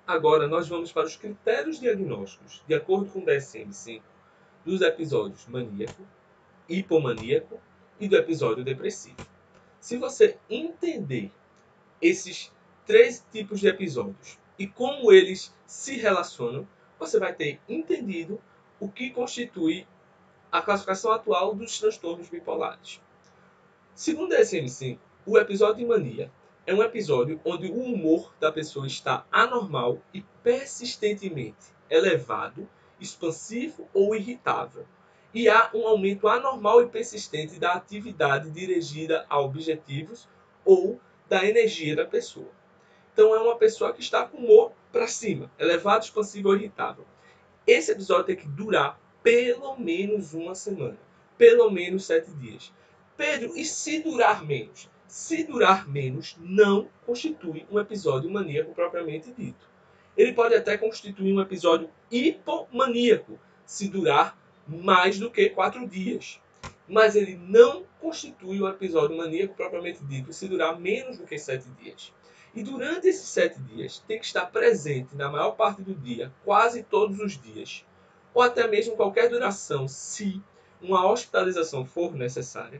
Agora nós vamos para os critérios diagnósticos, de acordo com o DSM-5, dos episódios maníaco, hipomaníaco e do episódio depressivo. Se você entender esses três tipos de episódios e como eles se relacionam, você vai ter entendido o que constitui a classificação atual dos transtornos bipolares. Segundo a DSM-5, o episódio de mania é um episódio onde o humor da pessoa está anormal e persistentemente elevado, expansivo ou irritável, e há um aumento anormal e persistente da atividade dirigida a objetivos ou da energia da pessoa. Então é uma pessoa que está com humor para cima, elevado, expansivo ou irritável. Esse episódio tem que durar pelo menos uma semana, pelo menos 7 dias. Pedro, e se durar menos? Se durar menos, não constitui um episódio maníaco propriamente dito. Ele pode até constituir um episódio hipomaníaco, se durar mais do que 4 dias. Mas ele não constitui um episódio maníaco propriamente dito, se durar menos do que 7 dias. E durante esses 7 dias, tem que estar presente na maior parte do dia, quase todos os dias, ou até mesmo qualquer duração, se uma hospitalização for necessária,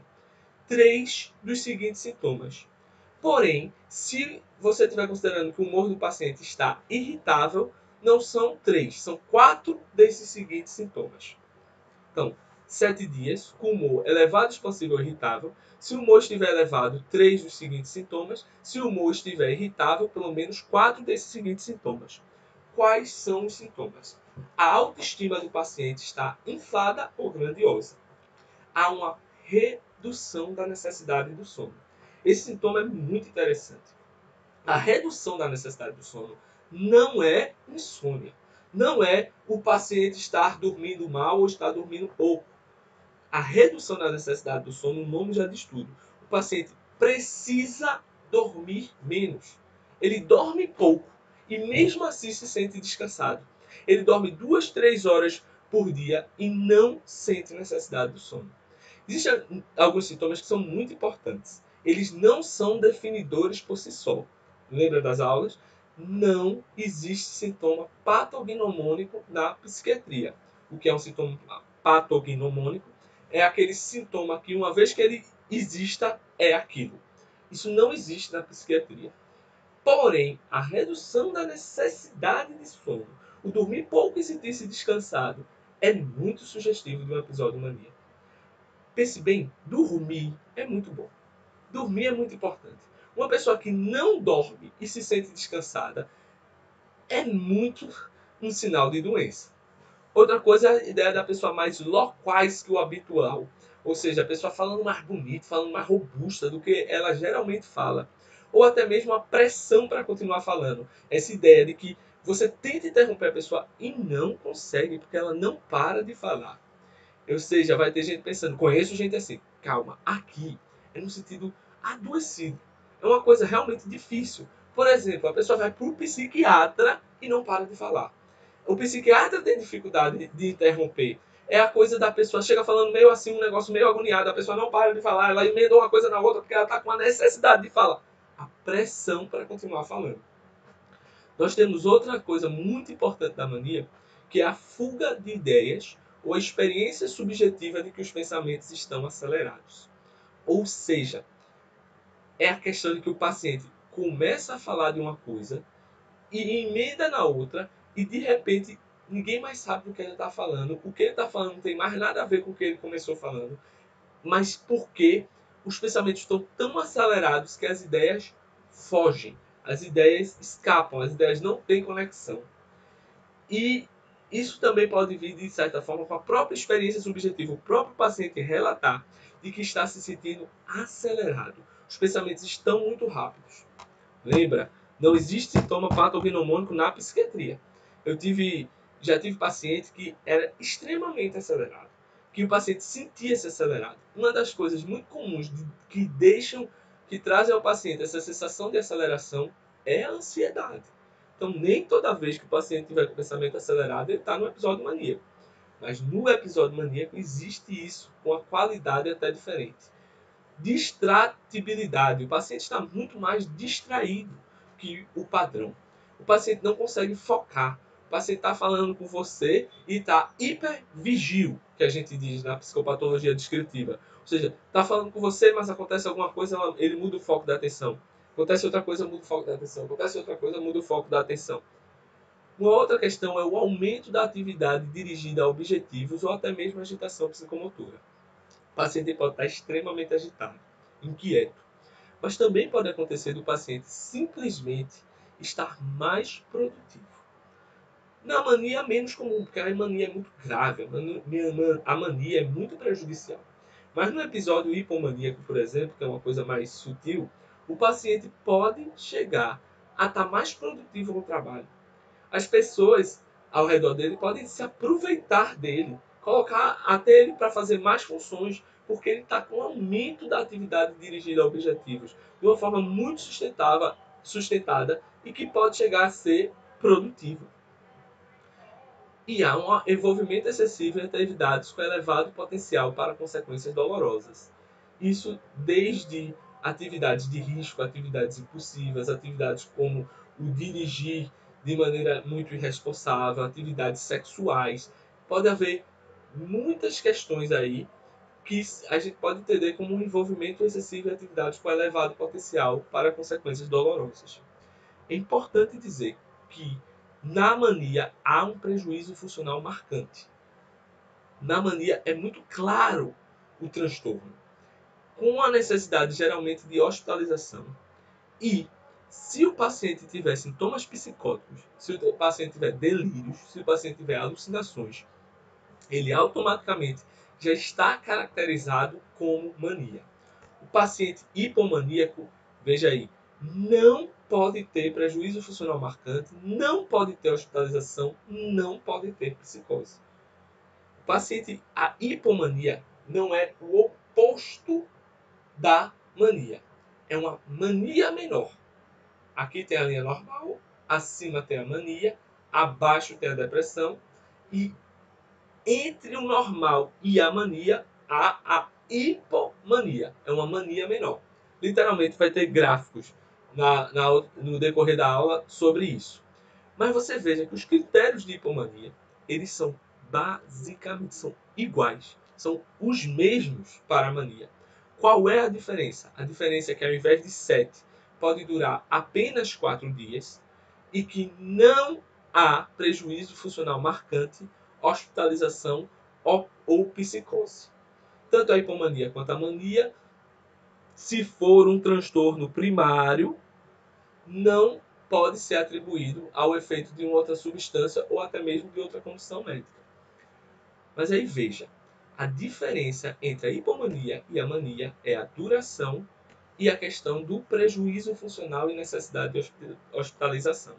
3 dos seguintes sintomas. Porém, se você estiver considerando que o humor do paciente está irritável, não são 3, são 4 desses seguintes sintomas. Então, 7 dias com humor elevado, expansivo ou irritável. Se o humor estiver elevado, 3 dos seguintes sintomas. Se o humor estiver irritável, pelo menos 4 desses seguintes sintomas. Quais são os sintomas? A autoestima do paciente está inflada ou grandiosa. Há uma redução da necessidade do sono. Esse sintoma é muito interessante. A redução da necessidade do sono não é insônia. Não é o paciente estar dormindo mal ou estar dormindo pouco. A redução da necessidade do sono, o nome já diz tudo. O paciente precisa dormir menos. Ele dorme pouco e mesmo assim se sente descansado. Ele dorme 2, 3 horas por dia e não sente necessidade do sono. Existem alguns sintomas que são muito importantes. Eles não são definidores por si só. Lembra das aulas? Não existe sintoma patognomônico na psiquiatria. O que é um sintoma patognomônico? É aquele sintoma que, uma vez que ele exista, é aquilo. Isso não existe na psiquiatria. Porém, a redução da necessidade de sono, o dormir pouco e sentir-se descansado, é muito sugestivo de um episódio maníaco. Pense bem, dormir é muito bom. Dormir é muito importante. Uma pessoa que não dorme e se sente descansada é muito um sinal de doença. Outra coisa é a ideia da pessoa mais loquaz que o habitual. Ou seja, a pessoa falando mais bonito, falando mais robusta do que ela geralmente fala. Ou até mesmo a pressão para continuar falando. Essa ideia de que você tenta interromper a pessoa e não consegue, porque ela não para de falar. Ou seja, vai ter gente pensando, conheço gente assim, calma, aqui é no sentido adoecido. É uma coisa realmente difícil. Por exemplo, a pessoa vai para o psiquiatra e não para de falar. O psiquiatra tem dificuldade de interromper. É a coisa da pessoa, chega falando meio assim, um negócio meio agoniado, a pessoa não para de falar, ela emenda uma coisa na outra porque ela está com a necessidade de falar. A pressão para continuar falando. Nós temos outra coisa muito importante da mania, que é a fuga de ideias ou a experiência subjetiva de que os pensamentos estão acelerados. Ou seja, é a questão de que o paciente começa a falar de uma coisa e emenda na outra e de repente ninguém mais sabe do que ele está falando. O que ele está falando não tem mais nada a ver com o que ele começou falando. Mas porque os pensamentos estão tão acelerados que as ideias fogem. As ideias escapam, as ideias não têm conexão. E isso também pode vir, de certa forma, com a própria experiência subjetiva. O próprio paciente relatar de que está se sentindo acelerado. Os pensamentos estão muito rápidos. Lembra? Não existe sintoma patognomônico na psiquiatria. Já tive paciente que era extremamente acelerado. Que o paciente sentia-se acelerado. Uma das coisas muito comuns que trazem ao paciente essa sensação de aceleração é a ansiedade. Então, nem toda vez que o paciente tiver com pensamento acelerado, ele está no episódio maníaco. Mas no episódio maníaco existe isso com a qualidade até diferente. Distratibilidade. O paciente está muito mais distraído que o padrão. O paciente não consegue focar. O paciente está falando com você e está hipervigil, que a gente diz na psicopatologia descritiva. Ou seja, está falando com você, mas acontece alguma coisa, ele muda o foco da atenção. Acontece outra coisa, muda o foco da atenção. Acontece outra coisa, muda o foco da atenção. Uma outra questão é o aumento da atividade dirigida a objetivos ou até mesmo agitação psicomotora. O paciente pode estar extremamente agitado, inquieto, mas também pode acontecer do paciente simplesmente estar mais produtivo. Na mania é menos comum, porque a mania é muito grave, a mania é muito prejudicial. Mas no episódio hipomaníaco, por exemplo, que é uma coisa mais sutil, o paciente pode chegar a estar mais produtivo no trabalho. As pessoas ao redor dele podem se aproveitar dele, colocar até ele para fazer mais funções, porque ele está com aumento da atividade dirigida a objetivos, de uma forma muito sustentada e que pode chegar a ser produtivo. E há um envolvimento excessivo em atividades com elevado potencial para consequências dolorosas. Isso desde atividades de risco, atividades impulsivas, atividades como o dirigir de maneira muito irresponsável, atividades sexuais. Pode haver muitas questões aí que a gente pode entender como um envolvimento excessivo em atividades com elevado potencial para consequências dolorosas. É importante dizer que na mania há um prejuízo funcional marcante. Na mania é muito claro o transtorno, com a necessidade geralmente de hospitalização. E se o paciente tiver sintomas psicóticos, se o paciente tiver delírios, se o paciente tiver alucinações, ele automaticamente já está caracterizado como mania. O paciente hipomaníaco, veja aí, não pode ter prejuízo funcional marcante, não pode ter hospitalização, não pode ter psicose. O paciente, a hipomania não é o oposto da mania. É uma mania menor. Aqui tem a linha normal, acima tem a mania, abaixo tem a depressão e entre o normal e a mania há a hipomania. É uma mania menor. Literalmente vai ter gráficos no decorrer da aula sobre isso. Mas você veja que os critérios de hipomania, eles são basicamente são iguais. São os mesmos para a mania. Qual é a diferença? A diferença é que ao invés de 7, pode durar apenas 4 dias e que não há prejuízo funcional marcante, hospitalização ou psicose. Tanto a hipomania quanto a mania, se for um transtorno primário, não pode ser atribuído ao efeito de uma outra substância ou até mesmo de outra condição médica. Mas aí veja, a diferença entre a hipomania e a mania é a duração e a questão do prejuízo funcional e necessidade de hospitalização.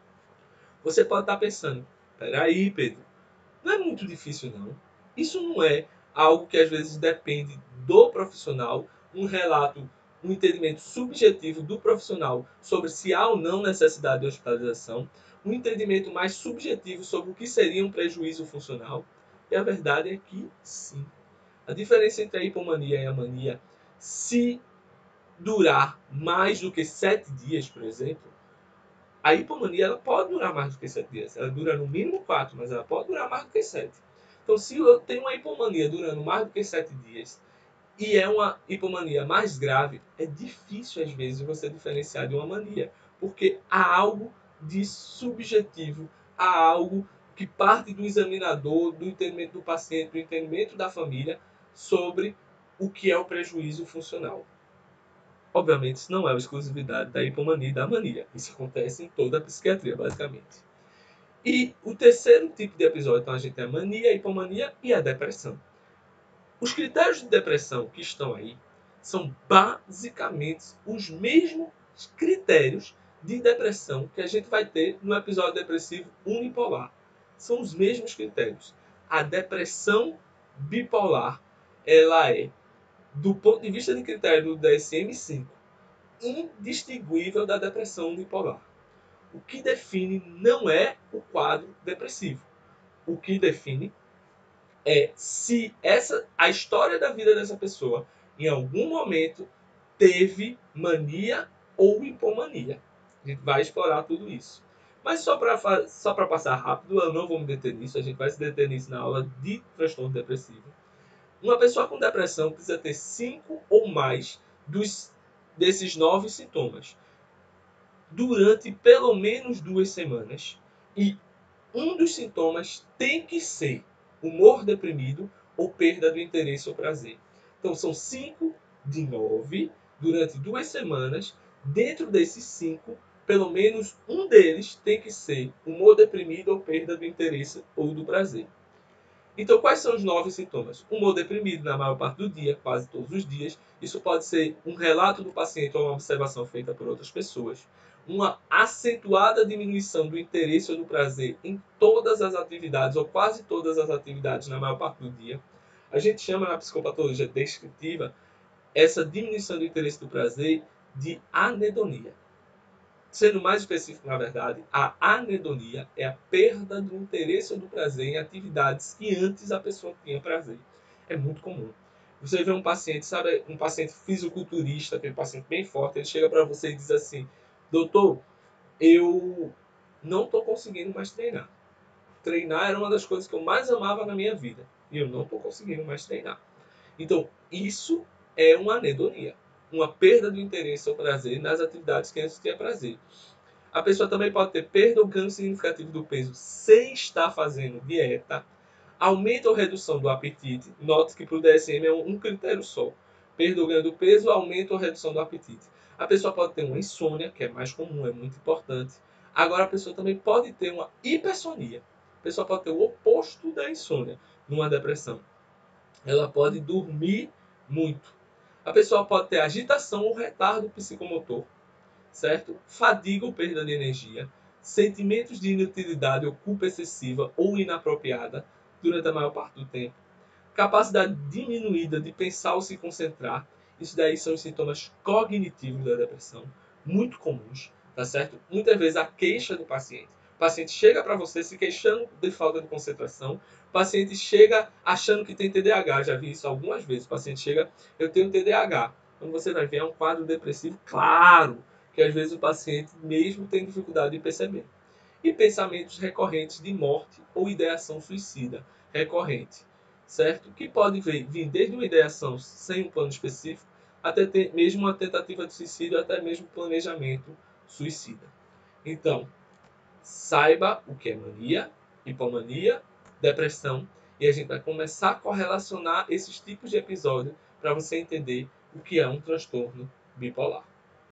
Você pode estar pensando, peraí, Pedro, não é muito difícil não. Isso não é algo que às vezes depende do profissional, um relato, um entendimento subjetivo do profissional sobre se há ou não necessidade de hospitalização, um entendimento mais subjetivo sobre o que seria um prejuízo funcional. E a verdade é que sim. A diferença entre a hipomania e a mania, se durar mais do que 7 dias, por exemplo, a hipomania ela pode durar mais do que 7 dias. Ela dura no mínimo 4, mas ela pode durar mais do que 7. Então, se eu tenho uma hipomania durando mais do que 7 dias e é uma hipomania mais grave, é difícil às vezes você diferenciar de uma mania, porque há algo de subjetivo, há algo que parte do examinador, do entendimento do paciente, do entendimento da família sobre o que é o prejuízo funcional. Obviamente, isso não é uma exclusividade da hipomania e da mania. Isso acontece em toda a psiquiatria, basicamente. E o terceiro tipo de episódio, então a gente tem a mania, a hipomania e a depressão. Os critérios de depressão que estão aí são basicamente os mesmos critérios de depressão que a gente vai ter no episódio depressivo unipolar. São os mesmos critérios. A depressão bipolar, ela é, do ponto de vista de critério do DSM-5, indistinguível da depressão unipolar. O que define não é o quadro depressivo. O que define é se a história da vida dessa pessoa em algum momento teve mania ou hipomania. A gente vai explorar tudo isso. Mas só para passar rápido, eu não vou me deter nisso, a gente vai se deter nisso na aula de transtorno depressivo. Uma pessoa com depressão precisa ter 5 ou mais desses 9 sintomas durante pelo menos 2 semanas. E um dos sintomas tem que ser humor deprimido ou perda do interesse ou prazer. Então são 5 de 9 durante 2 semanas. Dentro desses 5, pelo menos um deles tem que ser humor deprimido ou perda do interesse ou do prazer. Então, quais são os 9 sintomas? Humor deprimido na maior parte do dia, quase todos os dias. Isso pode ser um relato do paciente ou uma observação feita por outras pessoas. Uma acentuada diminuição do interesse ou do prazer em todas as atividades, ou quase todas as atividades na maior parte do dia. A gente chama na psicopatologia descritiva essa diminuição do interesse e do prazer de anedonia. Sendo mais específico, na verdade, a anedonia é a perda do interesse ou do prazer em atividades que antes a pessoa tinha prazer. É muito comum. Você vê um paciente, sabe, um paciente fisiculturista, aquele paciente bem forte, ele chega para você e diz assim: doutor, eu não estou conseguindo mais treinar. Treinar era uma das coisas que eu mais amava na minha vida e eu não estou conseguindo mais treinar. Então, isso é uma anedonia, uma perda do interesse ou prazer nas atividades que antes tinha prazer. A pessoa também pode ter perda ou ganho significativo do peso sem estar fazendo dieta, aumento ou redução do apetite. Note que para o DSM é um critério só. Perda ou ganho do peso, aumento ou redução do apetite. A pessoa pode ter uma insônia, que é mais comum, é muito importante. Agora, a pessoa também pode ter uma hipersonia. A pessoa pode ter o oposto da insônia numa depressão. Ela pode dormir muito. A pessoa pode ter agitação ou retardo psicomotor, certo? Fadiga ou perda de energia, sentimentos de inutilidade ou culpa excessiva ou inapropriada durante a maior parte do tempo, capacidade diminuída de pensar ou se concentrar. Isso daí são os sintomas cognitivos da depressão, muito comuns, tá certo? Muitas vezes a queixa do paciente. O paciente chega para você se queixando de falta de concentração. O paciente chega achando que tem TDAH. Já vi isso algumas vezes. O paciente chega, eu tenho TDAH. Quando você vai ver, é um quadro depressivo, claro, que às vezes o paciente mesmo tem dificuldade de perceber. E pensamentos recorrentes de morte ou ideação suicida recorrente, certo? Que pode vir desde uma ideação sem um plano específico até mesmo uma tentativa de suicídio, até mesmo planejamento suicida. Então, saiba o que é mania, hipomania, depressão, e a gente vai começar a correlacionar esses tipos de episódio para você entender o que é um transtorno bipolar.